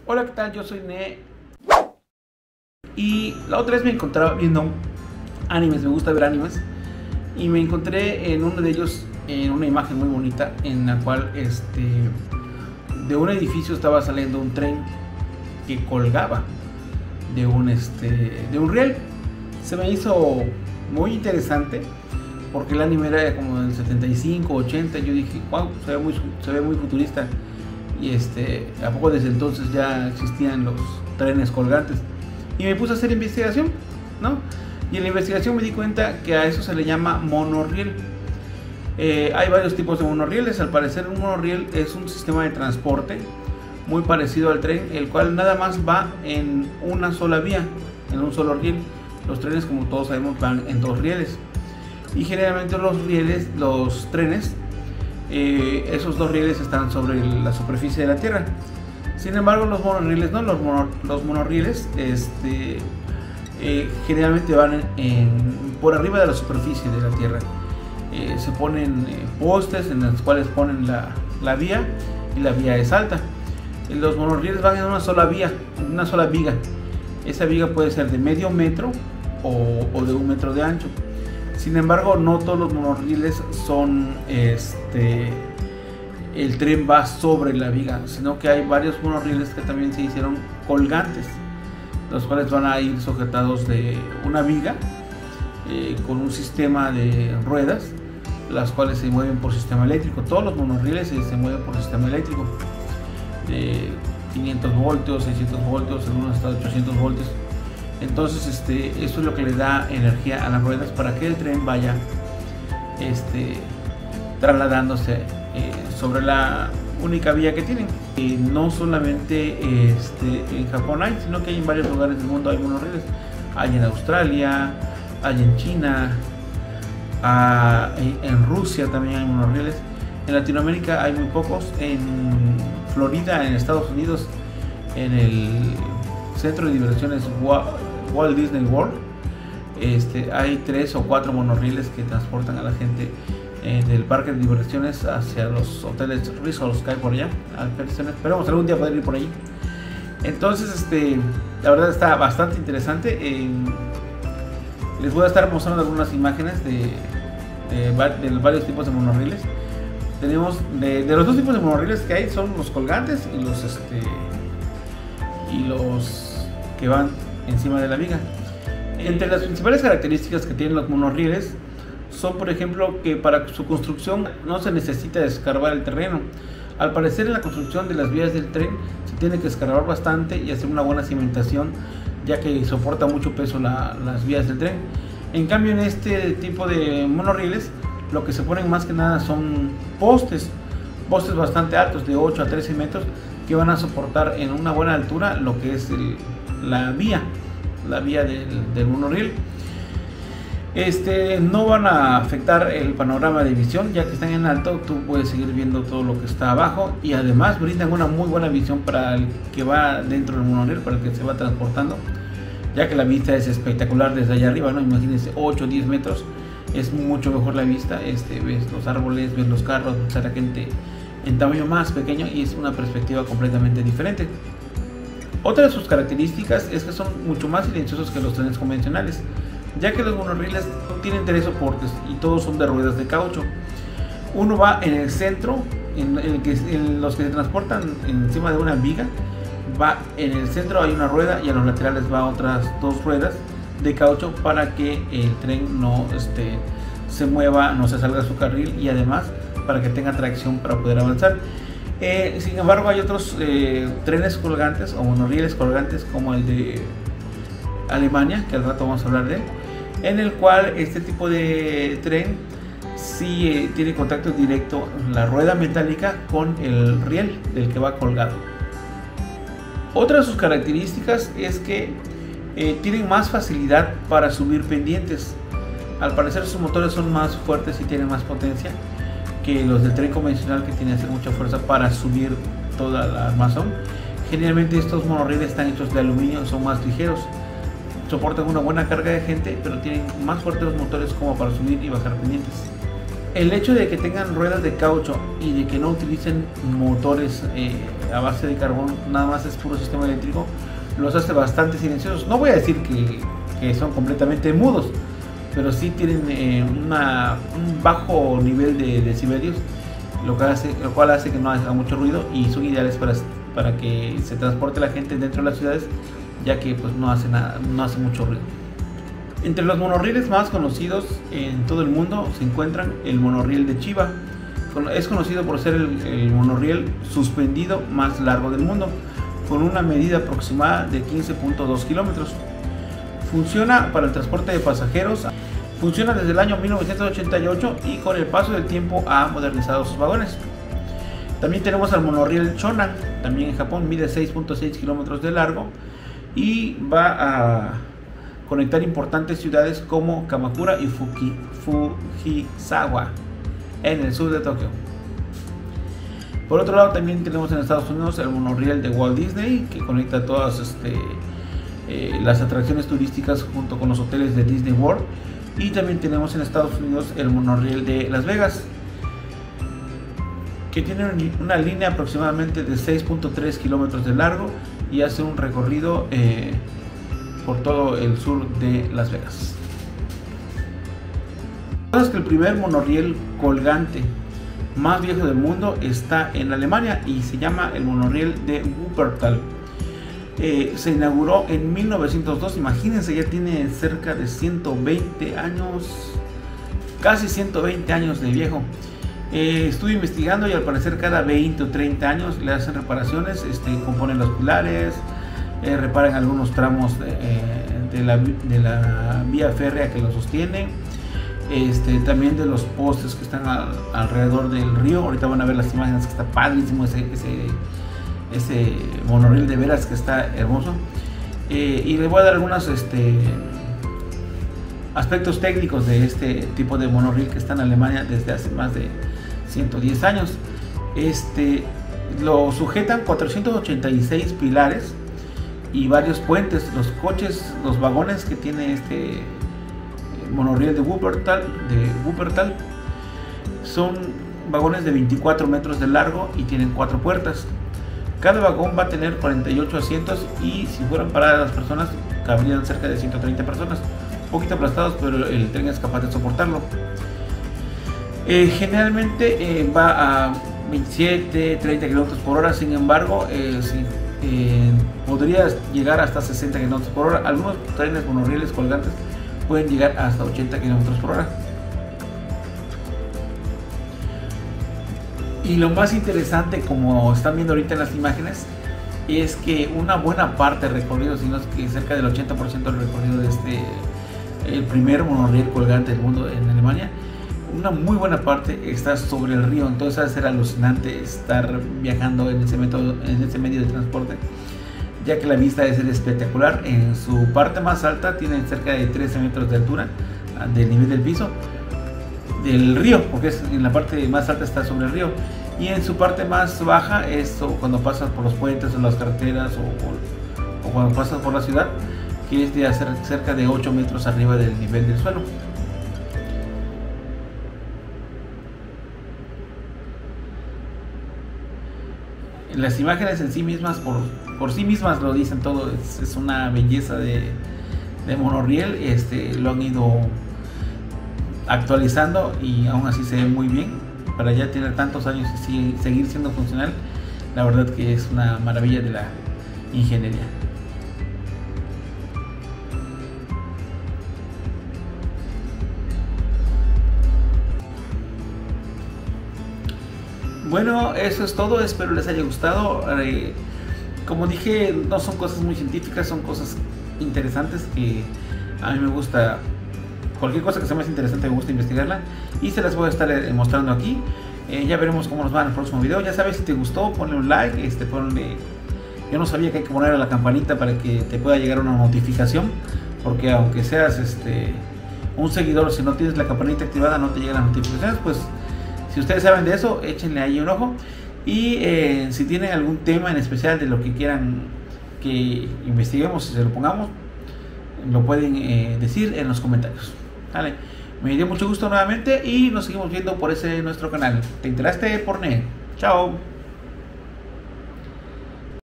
Hola, ¿qué tal? Yo soy Ne. Y la otra vez me encontraba viendo animes, me gusta ver animes. Y me encontré en uno de ellos, en una imagen muy bonita, en la cual de un edificio estaba saliendo un tren que colgaba de un riel. Se me hizo muy interesante porque el anime era como del 75, 80. Yo dije, wow, se ve muy futurista. Y a poco desde entonces ya existían los trenes colgantes. Y me puse a hacer investigación, ¿no? Y en la investigación me di cuenta que a eso se le llama monorriel. Hay varios tipos de monorrieles. Al parecer un monorriel es un sistema de transporte muy parecido al tren, el cual nada más va en una sola vía, en un solo riel. Los trenes, como todos sabemos, van en dos rieles. Y generalmente los trenes, esos dos rieles están sobre la superficie de la Tierra. Sin embargo, los monorrieles no, los monorrieles generalmente van por arriba de la superficie de la Tierra. Se ponen postes en los cuales ponen la vía, y la vía es alta. Los monorrieles van en una sola vía, una sola viga. Esa viga puede ser de medio metro o de 1 metro de ancho. Sin embargo, no todos los monorrieles son el tren va sobre la viga, sino que hay varios monorrieles que también se hicieron colgantes, los cuales van a ir sujetados de una viga con un sistema de ruedas, las cuales se mueven por sistema eléctrico. Todos los monorrieles se mueven por sistema eléctrico de 500 voltios, 600 voltios, algunos hasta 800 voltios. Entonces eso es lo que le da energía a las ruedas para que el tren vaya trasladándose sobre la única vía que tienen. No solamente en Japón hay, sino que hay en varios lugares del mundo hay monorrieles. Hay en Australia, hay en China, en Rusia también hay monorrieles. En Latinoamérica hay muy pocos. En Florida, en Estados Unidos, en el centro de diversiones Walt Disney World, hay 3 o 4 monorrieles que transportan a la gente del parque de diversiones hacia los hoteles resorts que hay por allá. Esperemos algún día poder ir por allí. Entonces, la verdad está bastante interesante. Les voy a estar mostrando algunas imágenes de varios tipos de monorrieles. Tenemos de los dos tipos de monorrieles que hay, son los colgantes y los que van encima de la viga. Entre las principales características que tienen los monorrieles son, por ejemplo, que para su construcción no se necesita escarbar el terreno. Al parecer, en la construcción de las vías del tren se tiene que escarbar bastante y hacer una buena cimentación, ya que soporta mucho peso las vías del tren. En cambio, en este tipo de monorrieles, lo que se ponen más que nada son postes bastante altos, de 8 a 13 metros, que van a soportar en una buena altura lo que es la vía del monorriel. No van a afectar el panorama de visión, ya que están en alto. Tú puedes seguir viendo todo lo que está abajo, y además brindan una muy buena visión para el que va dentro del monorriel, para el que se va transportando, ya que la vista es espectacular desde allá arriba, ¿no? Imagínense, 8 o 10 metros, es mucho mejor la vista. Ves los árboles, ves los carros, ves a la gente en tamaño más pequeño, y es una perspectiva completamente diferente. Otra de sus características es que son mucho más silenciosos que los trenes convencionales, ya que los monorrieles no tienen 3 soportes y todos son de ruedas de caucho. Uno va en el centro, en los que se transportan encima de una viga, va en el centro, hay una rueda, y a los laterales va otras 2 ruedas de caucho para que el tren no se mueva, no se salga de su carril, y además para que tenga tracción para poder avanzar. Sin embargo, hay otros trenes colgantes o monorrieles colgantes, como el de Alemania, que al rato vamos a hablar de él, en el cual este tipo de tren sí tiene contacto directo la rueda metálica con el riel del que va colgado. Otra de sus características es que tienen más facilidad para subir pendientes. Al parecer, sus motores son más fuertes y tienen más potencia que los del tren convencional, que tiene que hacer mucha fuerza para subir toda la armazón. Generalmente estos monorrieles están hechos de aluminio, son más ligeros, soportan una buena carga de gente, pero tienen más fuertes los motores como para subir y bajar pendientes. El hecho de que tengan ruedas de caucho y de que no utilicen motores a base de carbón, nada más es puro sistema eléctrico, los hace bastante silenciosos. No voy a decir que son completamente mudos, pero sí tienen un bajo nivel de decibelios, lo cual hace que no haga mucho ruido, y son ideales para que se transporte la gente dentro de las ciudades, ya que pues no hace mucho ruido. Entre los monorrieles más conocidos en todo el mundo se encuentran el monorriel de Chiba. Es conocido por ser el monorriel suspendido más largo del mundo, con una medida aproximada de 15.2 kilómetros. Funciona para el transporte de pasajeros. Funciona desde el año 1988 y con el paso del tiempo ha modernizado sus vagones. También tenemos al monorriel Shonan, también en Japón, mide 6.6 kilómetros de largo y va a conectar importantes ciudades como Kamakura y Fujisawa en el sur de Tokio. Por otro lado, también tenemos en Estados Unidos el monorriel de Walt Disney, que conecta todas las atracciones turísticas junto con los hoteles de Disney World. Y también tenemos en Estados Unidos el monorriel de Las Vegas, que tiene una línea aproximadamente de 6.3 kilómetros de largo y hace un recorrido por todo el sur de Las Vegas. ¿Sabes que el primer monorriel colgante más viejo del mundo está en Alemania y se llama el monorriel de Wuppertal? Se inauguró en 1902, imagínense, ya tiene cerca de 120 años, casi 120 años de viejo. Estuve investigando y al parecer cada 20 o 30 años le hacen reparaciones, componen los pilares, reparan algunos tramos de la vía férrea que lo sostiene, también de los postes que están alrededor del río. Ahorita van a ver las imágenes, que está padrísimo ese monorriel, de veras que está hermoso. Y les voy a dar algunos aspectos técnicos de este tipo de monorriel que está en Alemania desde hace más de 110 años. Lo sujetan 486 pilares y varios puentes. Los vagones que tiene este monorriel de Wuppertal son vagones de 24 metros de largo y tienen 4 puertas. Cada vagón va a tener 48 asientos y si fueran paradas las personas cabrían cerca de 130 personas. Un poquito aplastados, pero el tren es capaz de soportarlo. Generalmente va a 27-30 km por hora, sin embargo podría llegar hasta 60 km por hora. Algunos trenes monorrieles colgantes pueden llegar hasta 80 km por hora. Y lo más interesante, como están viendo ahorita en las imágenes, es que una buena parte del recorrido, si no es que cerca del 80% del recorrido de el primer monorriel colgante del mundo en Alemania, una muy buena parte está sobre el río. Entonces va a ser alucinante estar viajando en ese medio de transporte, ya que la vista es espectacular. En su parte más alta tiene cerca de 13 metros de altura del nivel del piso del río, porque en la parte más alta está sobre el río, y en su parte más baja es cuando pasas por los puentes o las carreteras o cuando pasas por la ciudad, que es de hacer cerca de 8 metros arriba del nivel del suelo. Las imágenes en sí mismas por sí mismas lo dicen todo. Es una belleza de monorriel. Lo han ido actualizando y aún así se ve muy bien para ya tener tantos años y seguir siendo funcional. La verdad que es una maravilla de la ingeniería. Bueno, eso es todo, espero les haya gustado. Como dije, no son cosas muy científicas, son cosas interesantes que a mí me gusta. Cualquier cosa que sea más interesante me gusta investigarla y se las voy a estar mostrando aquí. Ya veremos cómo nos va en el próximo video. Ya sabes, si te gustó, ponle un like, yo no sabía que hay que poner a la campanita para que te pueda llegar una notificación, porque aunque seas un seguidor, si no tienes la campanita activada no te llegan las notificaciones. Pues si ustedes saben de eso, échenle ahí un ojo. Y si tienen algún tema en especial de lo que quieran que investiguemos y se lo pongamos, lo pueden decir en los comentarios. Vale, me dio mucho gusto nuevamente y nos seguimos viendo por nuestro canal. ¿Te enteraste, Porné? Chao.